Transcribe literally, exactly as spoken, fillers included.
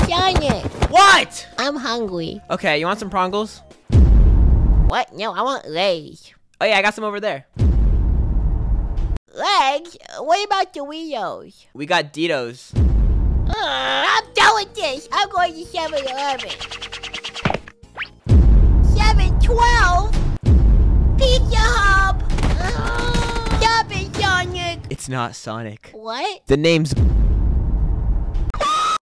Sonic, What? I'm hungry. Okay, you want some prongles? What? No, I want legs. Oh yeah, I got some over there. Legs? What about Doritos? We got Ditos. Uh, I'm done with this. I'm going to seven eleven. seven twelve? Pizza Hub. Uh, stop it, Sonic. It's not Sonic. What? The name's